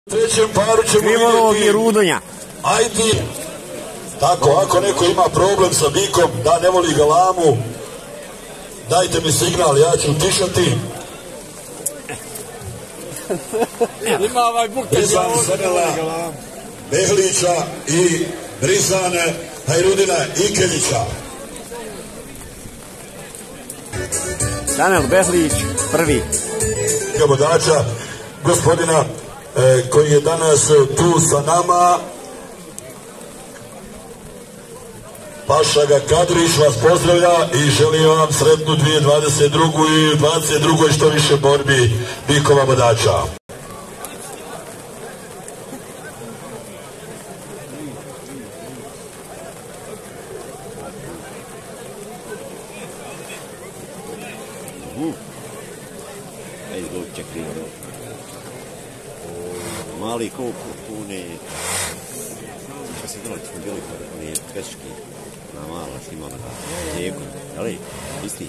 trećem paru ćemo vidjeti Ajdi. Tako, ako neko ima problem sa bikom, da ne voli galamu, dajte mi signal, ja ću tišati. Ima ovaj bukelj. Brizan Sanela Behlića i Brizan Hajrudina Ikeljića. Sanel Behlić prvi. Vodača, gospodina koji je danas tu sa nama, Pašaga Kadrić vas pozdravlja i želim vam sretnu 2022. i 2022. što više borbi bikova vodača. Mali kuk, pune, što se dolazi, smo bili oni peški, na mala snimala na tijeku, ali isti.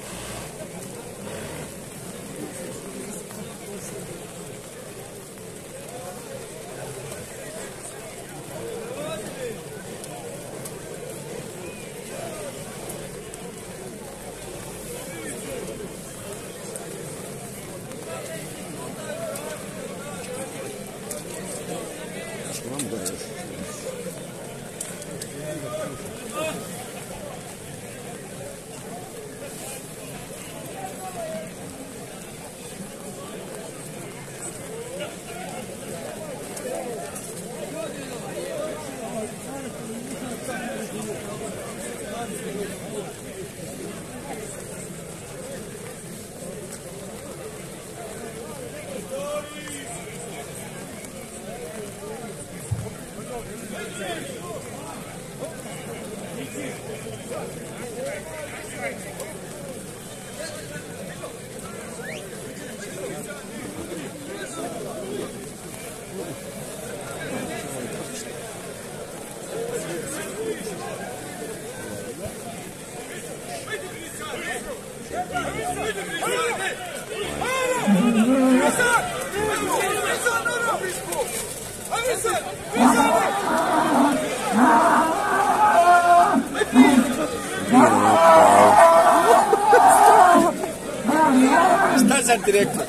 Šta sam ti rekao?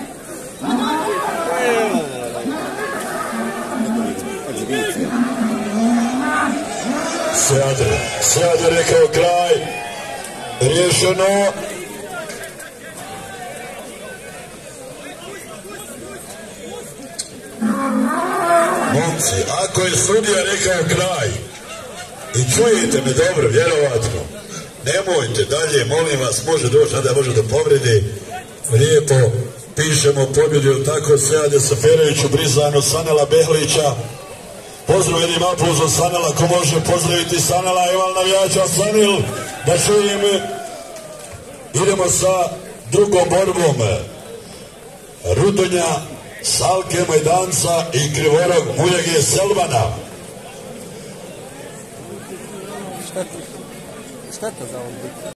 Sad je rekao kraj. Riješeno. Momci, ako je sudija rekao kraj i čujete me dobro, vjerovatno, nemojte dalje, molim vas, može doći, nada može do povrede, lijepo pišemo pobjedu, tako Seade Saferoviću, Brizanu, Sanela Behlića. Pozdrav jednim aplauzom Sanela, ako može pozdraviti Sanela, evo navijača Sanil, da čujem. Idemo sa drugom borbom. Rudonja, Salke Majdanca i Krivorog Muljege Selvana. Šta to za ovom biti?